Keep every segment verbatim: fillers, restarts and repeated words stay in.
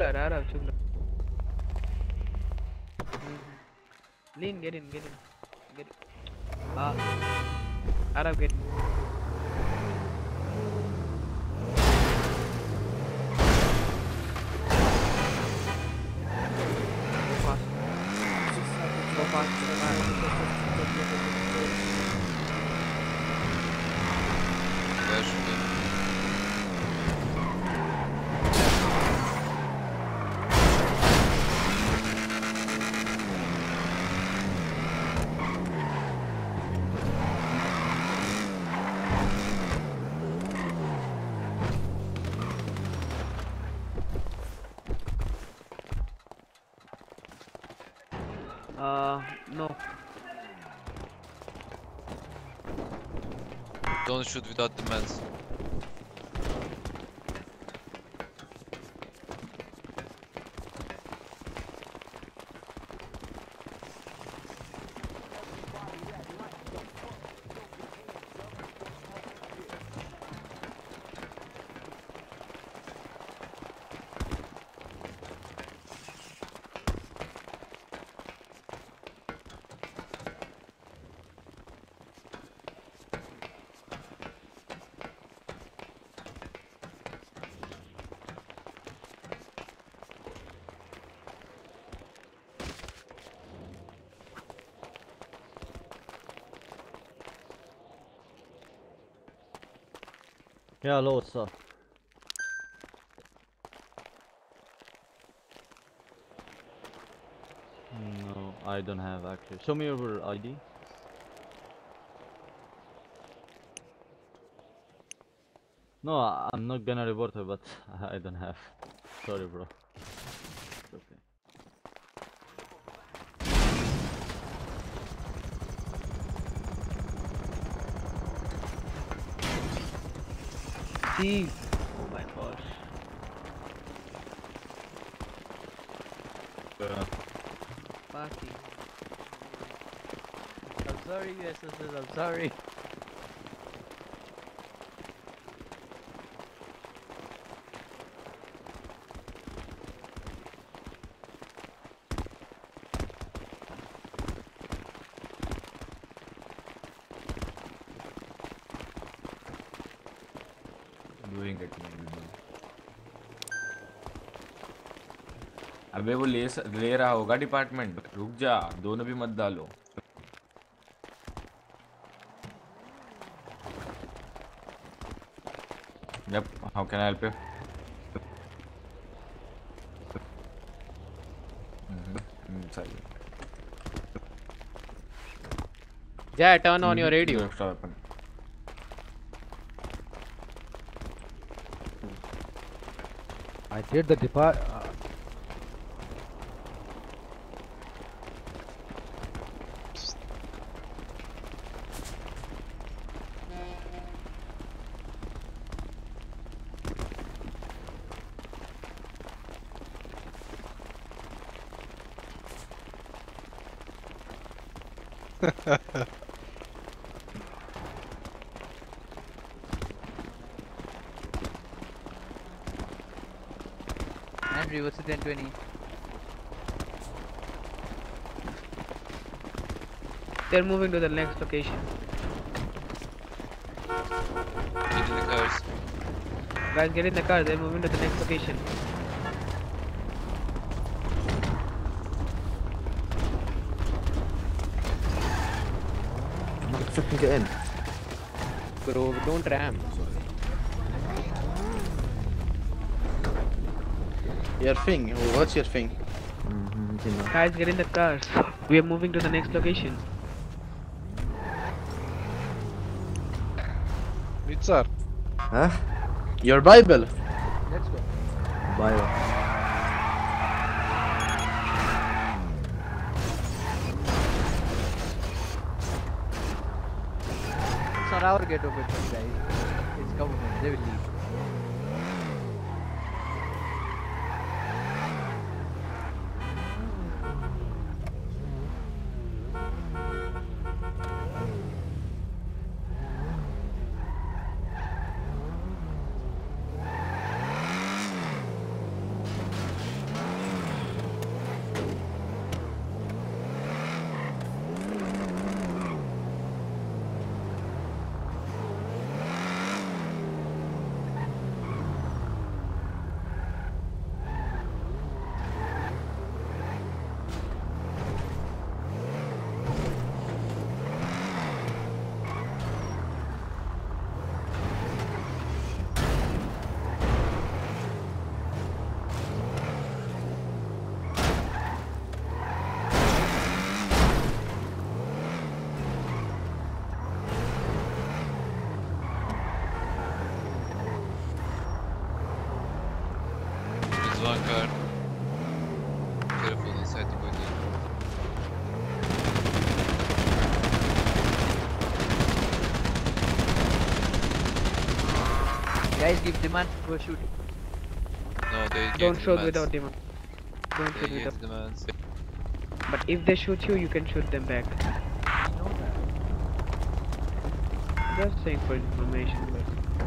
Chuklar, Arab, Chuklar. Lean, get in, get in. Get in. Ah, Arab, get in. Go fast. Go fast, go fast. Where should we? Uh, no. Don't shoot without the mans. Yeah, hello, what's up? No, I don't have actually. Show me your I D. No, I- I'm not gonna report her, but I don't have. Sorry, bro. It's okay. See. Oh my gosh. Yeah. Party. I'm sorry, U S S S, I'm sorry. Doing it, man. अबे वो ले ले रहा होगा department. रुक जा, दोनों भी मत डालो. Yep, how can I help you? Mm-hmm. Sorry. Yeah, turn on your Mm-hmm. radio. Extra weapon. I did the depart. Uh, Andrew, what's the ten twenty? They're moving to the next location. Get in the cars. Guys, get in the car, they're moving to the next location. Fucking get in. Bro, don't ram. Your thing. What's your thing? Mm-hmm. Guys, get in the cars. We are moving to the next location. Which sir? Huh? Your Bible. Let's go. Bible. It's not our ghetto, but guys. It's government, they will leave. Guys, give demand. Go shoot. No, they Don't gave shoot demands. without demand. Don't They shoot gave without. demands. But if they shoot you, you can shoot them back. Just saying for information. But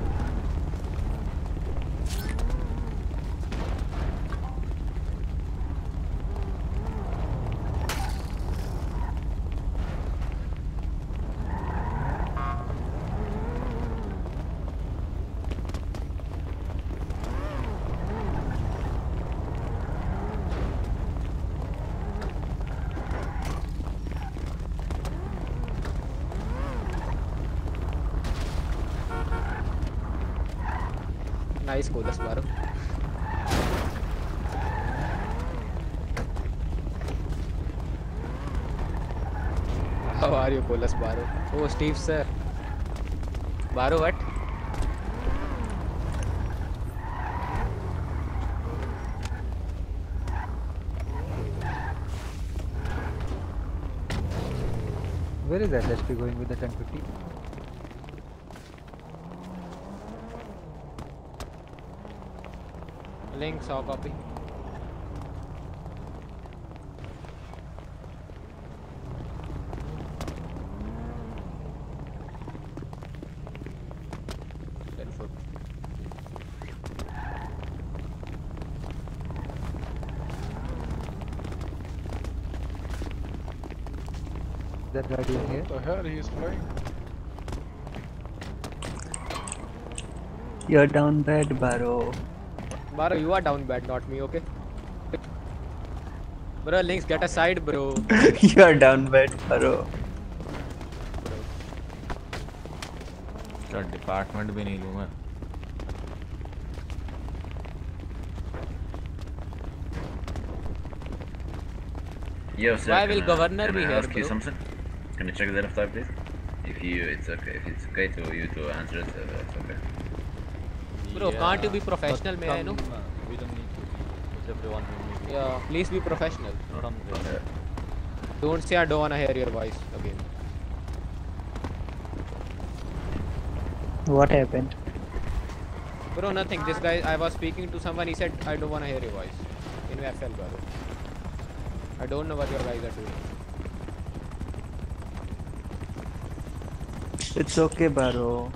Nice Colas Baro. How are you, Colas Baro? Oh, Steve sir. Baro, what? Where is S S P going with the ten fifty? Link, saw copy. ten foot. That guy doing here? The hell he is flying? You're down bad, Baro. Baro, you are down bad, not me, okay? Bro, Links, get aside, bro. You're down bad, Baro. इसका department भी नहीं लूँगा. Yo, sir, Why can will I- governor can be I here, ask you bro? something? Can you check the F five, please? If you, it's okay. If it's okay to you to answer it, uh, it's okay. Bro, can't you be professional, but may I know? come, uh, we don't need to be. It's everyone who needs Yeah, please be professional. to come there. Don't say I don't wanna hear your voice again. What happened? Bro, nothing. This guy, I was speaking to someone, he said, I don't wanna hear your voice. In F L, brother. I don't know what your guys are doing. It's okay, Baro.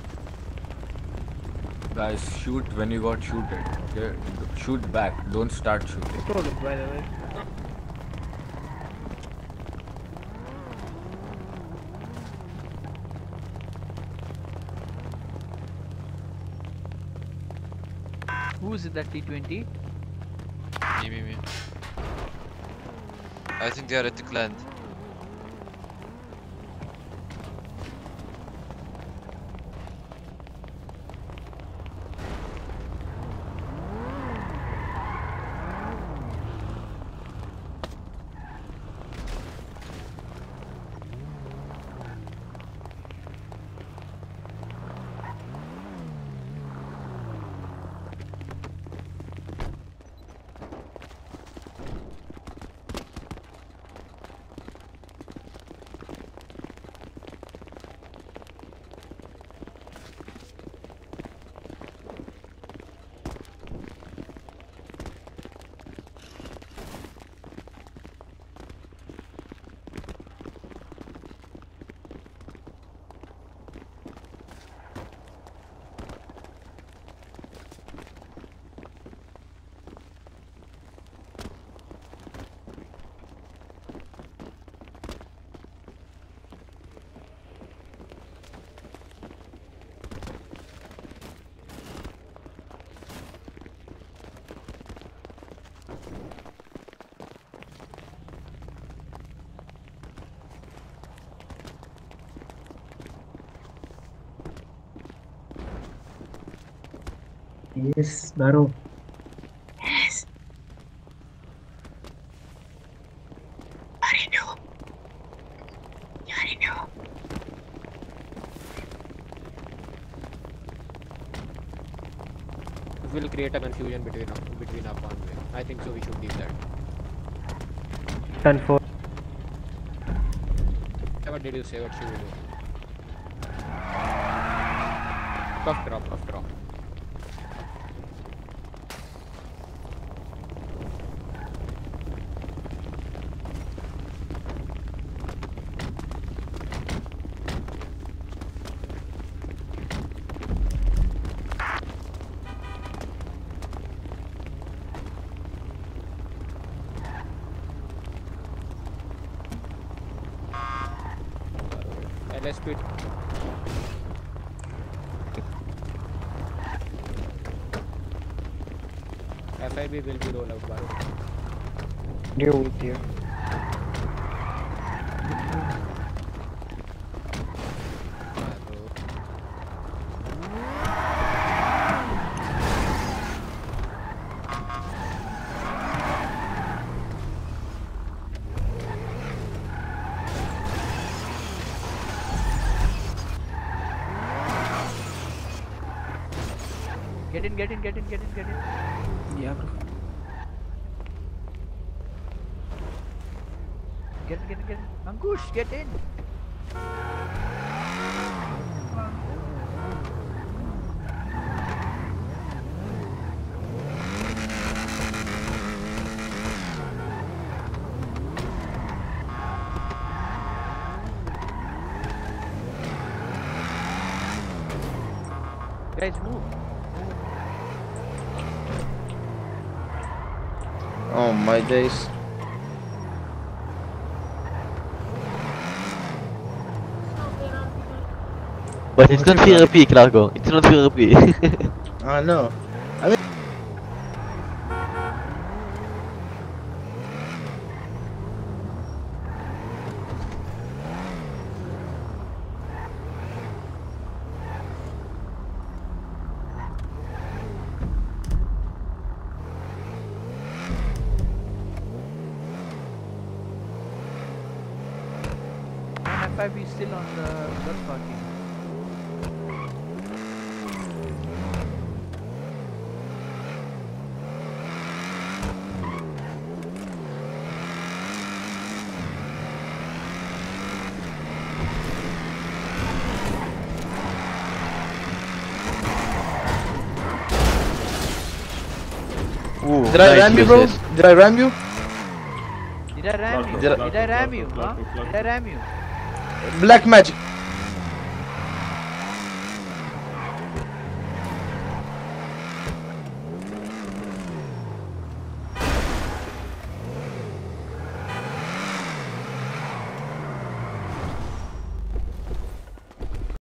Guys, shoot when you got shooted. Okay, shoot back. Don't start shooting. told it, by the way. Who's in that T twenty? Me, me, me. I think they are at the land. Yes, Baro. Yes. I know. I know. It will create a confusion between between our convoy. I think so. We should leave that. ten four. What did you say? What should we do? Tough drop, tough drop. let's speed. F I B will be roll out, Baro. Deal with you. Get in, get in, get in, get in, get in. Yeah, bro. Get in, get in, get in. Ankush, get in. Guys, move. Oh my days. But it's not therapy, Clarko. It's not therapy. I know. I mean, F I B is still on the bus parking. Ooh, did I nice ram you, bro? uses. Did I ram you? Did I ram you? Did I- Did I ram you? Huh? Did I ram you? Black magic.